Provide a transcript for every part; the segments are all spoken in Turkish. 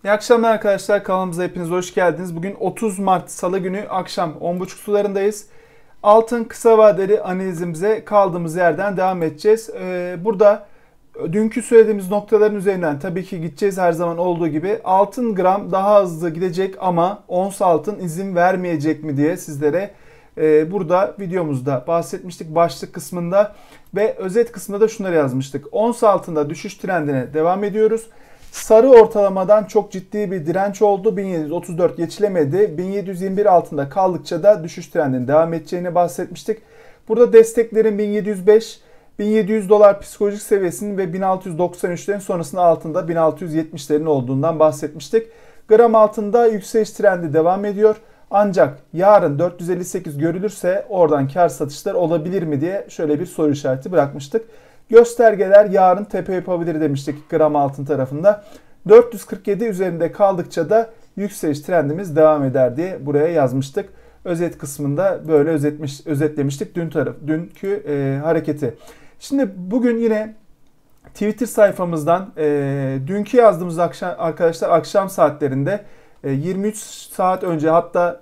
İyi akşamlar arkadaşlar, kanalımıza hepiniz hoş geldiniz. Bugün 30 Mart Salı günü akşam 10.30 sularındayız. Altın kısa vadeli analizimize kaldığımız yerden devam edeceğiz. Burada dünkü söylediğimiz noktaların üzerinden tabii ki gideceğiz her zaman olduğu gibi. Altın gram daha hızlı gidecek ama ons altın izin vermeyecek mi diye sizlere burada videomuzda bahsetmiştik başlık kısmında. Ve özet kısmında da şunları yazmıştık. Ons altında düşüş trendine devam ediyoruz. Sarı ortalamadan çok ciddi bir direnç oldu. 1734 geçilemedi. 1721 altında kaldıkça da düşüş trendinin devam edeceğini bahsetmiştik. Burada desteklerin 1705, 1700 dolar psikolojik seviyesinin ve 1693'lerin sonrasında altında 1670'lerin olduğundan bahsetmiştik. Gram altında yükseliş trendi devam ediyor. Ancak yarın 458 görülürse oradan kar satışlar olabilir mi diye şöyle bir soru işareti bırakmıştık. Göstergeler yarın tepe yapabilir demiştik gram altın tarafında. 447 üzerinde kaldıkça da yükseliş trendimiz devam eder diye buraya yazmıştık. Özet kısmında böyle özetlemiştik dünkü hareketi. Şimdi bugün yine Twitter sayfamızdan dünkü yazdığımız arkadaşlar akşam saatlerinde 23 saat önce hatta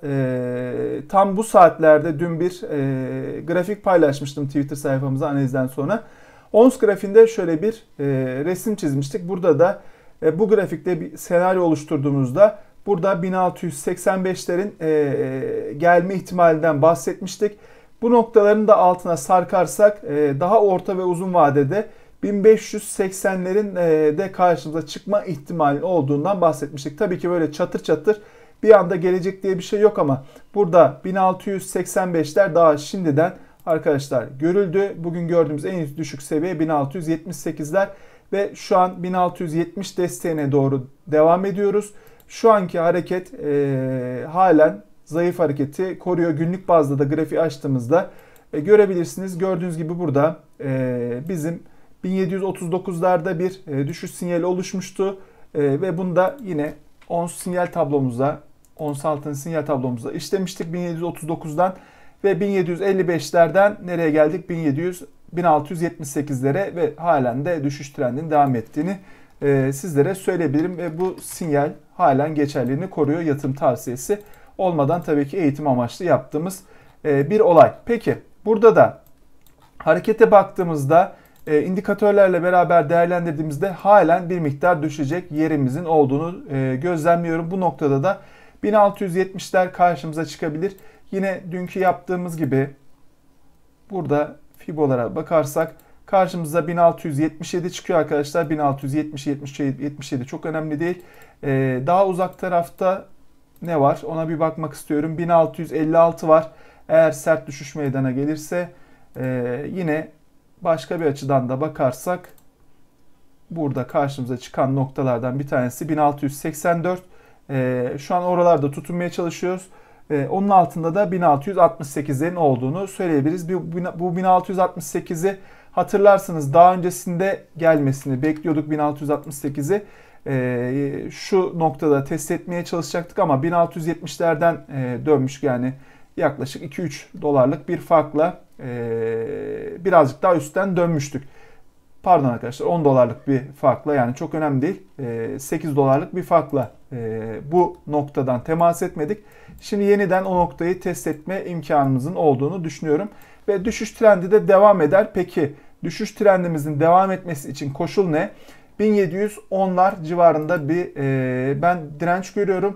tam bu saatlerde dün bir grafik paylaşmıştım Twitter sayfamıza analizden sonra. Ons grafiğinde şöyle bir resim çizmiştik. Burada da bu grafikte bir senaryo oluşturduğumuzda burada 1685'lerin gelme ihtimalinden bahsetmiştik. Bu noktaların da altına sarkarsak daha orta ve uzun vadede 1580'lerin de karşımıza çıkma ihtimali olduğundan bahsetmiştik. Tabii ki böyle çatır çatır bir anda gelecek diye bir şey yok ama burada 1685'ler daha şimdiden arkadaşlar görüldü. Bugün gördüğümüz en düşük seviye 1678'ler ve şu an 1670 desteğine doğru devam ediyoruz. Şu anki hareket halen zayıf hareketi koruyor. Günlük bazda da grafiği açtığımızda görebilirsiniz. Gördüğünüz gibi burada bizim 1739'larda bir düşüş sinyali oluşmuştu ve bunda yine ons sinyal tablomuzda, ons altın sinyal tablomuzda işlemiştik 1739'dan ve 1755'lerden nereye geldik? 1678'lere ve halen de düşüş trendinin devam ettiğini sizlere söyleyebilirim ve bu sinyal halen geçerliliğini koruyor. Yatırım tavsiyesi olmadan tabii ki eğitim amaçlı yaptığımız bir olay. Peki burada da harekete baktığımızda indikatörlerle beraber değerlendirdiğimizde halen bir miktar düşecek yerimizin olduğunu gözlemliyorum. Bu noktada da 1670'ler karşımıza çıkabilir. Yine dünkü yaptığımız gibi burada Fibo'lara bakarsak karşımıza 1677 çıkıyor arkadaşlar. 1670, 77 çok önemli değil. Daha uzak tarafta ne var? Ona bir bakmak istiyorum. 1656 var. Eğer sert düşüş meydana gelirse yine başka bir açıdan da bakarsak burada karşımıza çıkan noktalardan bir tanesi 1684. Şu an oralarda tutunmaya çalışıyoruz. Onun altında da 1668'lerin olduğunu söyleyebiliriz. Bu 1668'i hatırlarsınız daha öncesinde gelmesini bekliyorduk 1668'i. Şu noktada test etmeye çalışacaktık ama 1670'lerden dönmüş yani yaklaşık 2-3 dolarlık bir farkla birazcık daha üstten dönmüştük. Pardon arkadaşlar 10 dolarlık bir farkla yani çok önemli değil 8 dolarlık bir farkla bu noktadan temas etmedik. Şimdi yeniden o noktayı test etme imkanımızın olduğunu düşünüyorum. Ve düşüş trendi de devam eder. Peki düşüş trendimizin devam etmesi için koşul ne? 1710'lar civarında bir ben direnç görüyorum.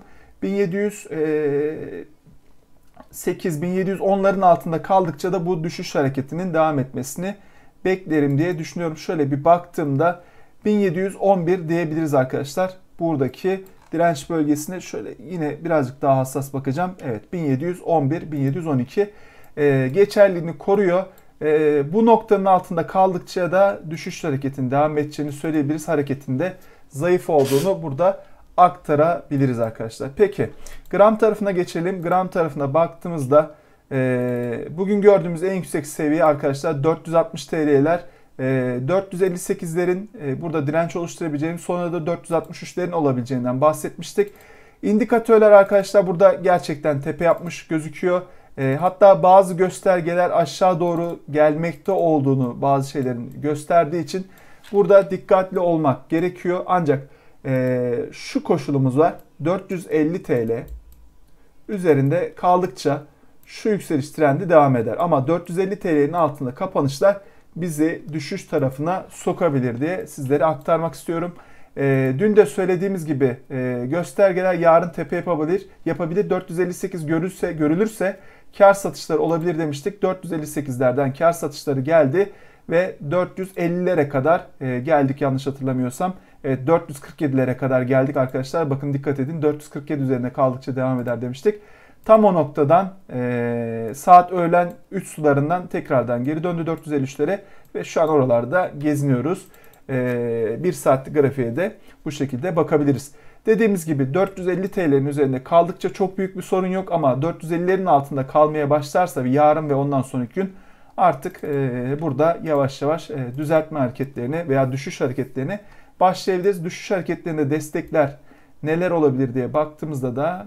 1710'ların altında kaldıkça da bu düşüş hareketinin devam etmesini beklerim diye düşünüyorum. Şöyle bir baktığımda 1711 diyebiliriz arkadaşlar. Buradaki direnç bölgesine şöyle yine birazcık daha hassas bakacağım. Evet 1711, 1712 geçerliliğini koruyor. Bu noktanın altında kaldıkça da düşüş hareketinin devam edeceğini söyleyebiliriz. Hareketinde zayıf olduğunu burada aktarabiliriz arkadaşlar. Peki gram tarafına geçelim. Gram tarafına baktığımızda bugün gördüğümüz en yüksek seviye arkadaşlar 460 TL'ler. 458'lerin burada direnç oluşturabileceğini sonra da 463'lerin olabileceğinden bahsetmiştik. İndikatörler arkadaşlar burada gerçekten tepe yapmış gözüküyor. Hatta bazı göstergeler aşağı doğru gelmekte olduğunu bazı şeylerin gösterdiği için burada dikkatli olmak gerekiyor. Ancak Şu koşulumuz var. 450 TL üzerinde kaldıkça şu yükseliş trendi devam eder. Ama 450 TL'nin altında kapanışlar bizi düşüş tarafına sokabilir diye sizlere aktarmak istiyorum. Dün de söylediğimiz gibi göstergeler yarın tepe yapabilir. 458 görülürse kar satışları olabilir demiştik. 458'lerden kar satışları geldi ve 450'lere kadar geldik yanlış hatırlamıyorsam. Evet, 447'lere kadar geldik arkadaşlar. Bakın dikkat edin, 447 üzerine kaldıkça devam eder demiştik. Tam o noktadan saat öğlen 3 sularından tekrardan geri döndü 453'lere ve şu an oralarda geziniyoruz. 1 saatlik grafiğe de bu şekilde bakabiliriz. Dediğimiz gibi 450 TL'nin üzerinde kaldıkça çok büyük bir sorun yok ama 450'lerin altında kalmaya başlarsa yarın ve ondan sonraki gün artık burada yavaş yavaş düzeltme hareketlerine veya düşüş hareketlerine başlayabiliriz. Düşüş hareketlerinde destekler neler olabilir diye baktığımızda da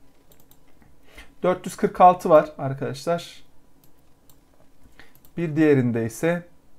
446 var arkadaşlar. Bir diğerinde ise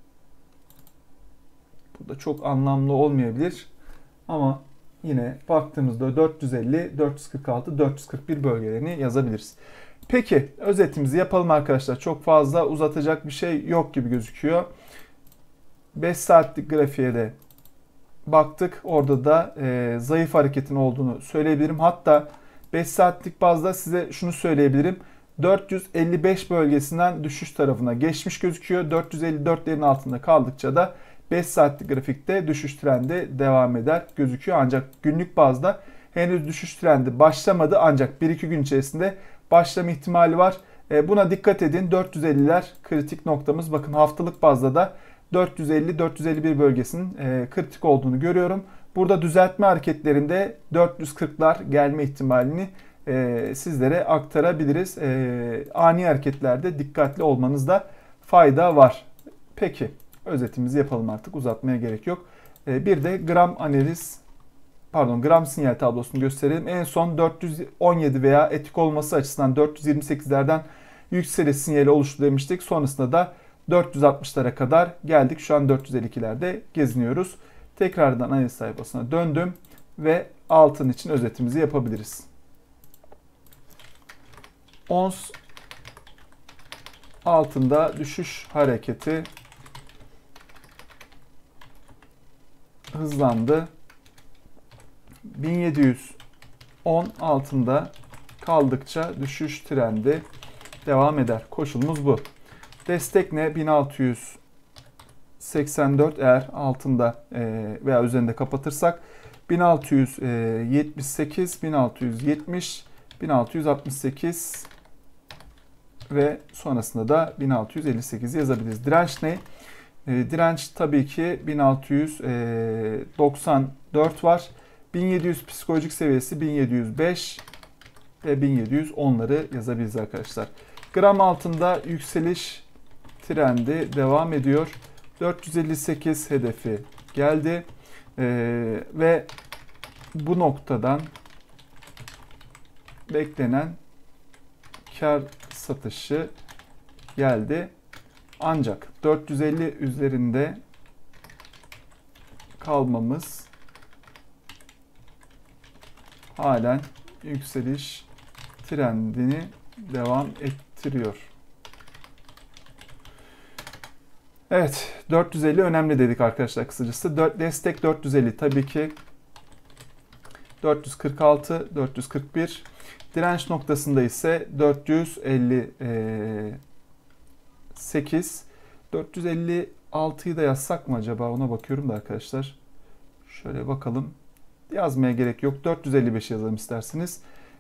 bu da çok anlamlı olmayabilir ama yine baktığımızda 450, 446, 441 bölgelerini yazabiliriz. Peki özetimizi yapalım arkadaşlar. Çok fazla uzatacak bir şey yok gibi gözüküyor. 5 saatlik grafiğe de baktık. Orada da zayıf hareketin olduğunu söyleyebilirim. Hatta 5 saatlik bazda size şunu söyleyebilirim. 455 bölgesinden düşüş tarafına geçmiş gözüküyor. 454'lerin altında kaldıkça da 5 saatlik grafikte düşüş trendi devam eder gözüküyor. Ancak günlük bazda henüz düşüş trendi başlamadı. Ancak 1-2 gün içerisinde başlama ihtimali var. Buna dikkat edin. 450'ler kritik noktamız. Bakın haftalık bazda da 450-451 bölgesinin kritik olduğunu görüyorum. Burada düzeltme hareketlerinde 440'lar gelme ihtimalini sizlere aktarabiliriz. Ani hareketlerde dikkatli olmanızda fayda var. Peki özetimizi yapalım artık, uzatmaya gerek yok. Bir de gram sinyal tablosunu gösterelim. En son 417 veya etik olması açısından 428'lerden yükseliş sinyali oluştu demiştik. Sonrasında da 460'lara kadar geldik. Şu an 452'lerde geziniyoruz. Tekrardan analiz sayfasına döndüm ve altın için özetimizi yapabiliriz. Ons altında düşüş hareketi hızlandı. 1710 altında kaldıkça düşüş trendi devam eder. Koşulumuz bu. Destek ne? 1684 eğer altında veya üzerinde kapatırsak 1678, 1670, 1668 ve sonrasında da 1658 yazabiliriz. Direnç ne? Direnç tabii ki 1694 var. 1700 psikolojik seviyesi 1705 ve 1710'ları yazabiliriz arkadaşlar. Gram altında yükseliş trendi devam ediyor. 458 hedefi geldi ve bu noktadan beklenen kar satışı geldi. Ancak 450 üzerinde kalmamız halen yükseliş trendini devam ettiriyor. Evet, 450 önemli dedik arkadaşlar kısacası. Destek 450 tabii ki 446, 441. Direnç noktasında ise 458. 456'yı da yazsak mı acaba? Ona bakıyorum da arkadaşlar. Şöyle bakalım. Yazmaya gerek yok. 455 yazalım isterseniz.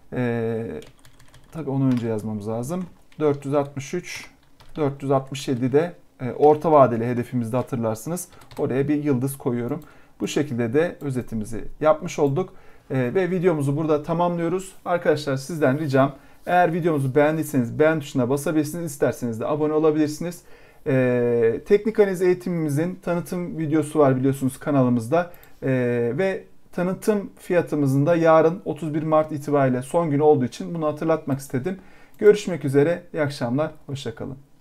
Tabii onu önce yazmamız lazım. 463, 467 de orta vadeli hedefimizde hatırlarsınız. Oraya bir yıldız koyuyorum. Bu şekilde de özetimizi yapmış olduk. Ve videomuzu burada tamamlıyoruz. Arkadaşlar sizden ricam, eğer videomuzu beğendiyseniz beğen tuşuna basabilirsiniz. İsterseniz de abone olabilirsiniz. Teknik analiz eğitimimizin tanıtım videosu var biliyorsunuz kanalımızda. Ve tanıtım fiyatımızın da yarın 31 Mart itibariyle son gün olduğu için bunu hatırlatmak istedim. Görüşmek üzere. İyi akşamlar. Hoşça kalın.